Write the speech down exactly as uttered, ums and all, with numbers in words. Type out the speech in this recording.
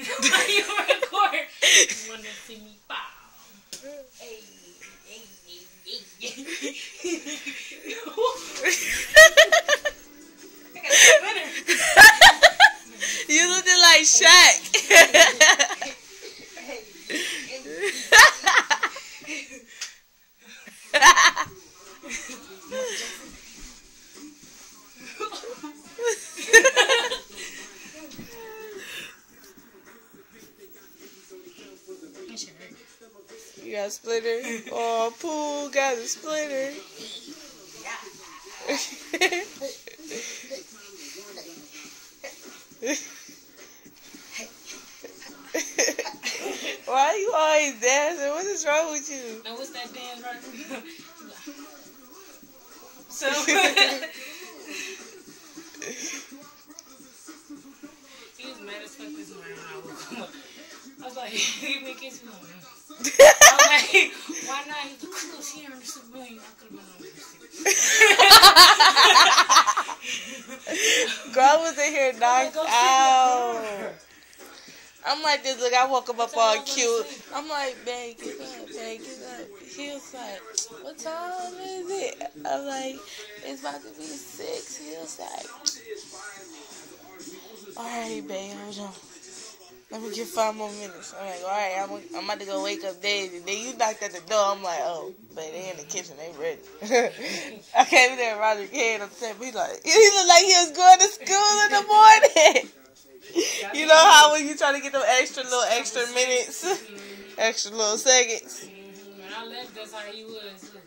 Why you record? You wanna see me bow? Hey, hey, hey, hey, hey. I got a winner. You looking like Shaq. You got a splitter? Oh, Pooh got a splitter. Why are you always dancing? What is wrong with you? Now what's that dance right? So he was mad as fuck this morning when I woke up. I was like, give me a kiss. I was like, why not? He's like, I was here on the civilian. I could have been on the Girl was in here knocked out. I'm like this, look, I woke him up all cute. I'm like, babe, get up, babe, get up. He was like, what time is it? I'm like, it's about to be six. He was like, alright, babe, hold on. Let me get five more minutes. I'm like, alright, I'm, I'm about to go wake up Daisy. Then you knocked at the door. I'm like, oh, but they in the kitchen, they ready. I came in there and Roger came on the table. He like, he looked like he was going to school in the morning. You know how when you try to get them extra little extra minutes, extra little seconds. Mm-hmm. When I left, that's how he was.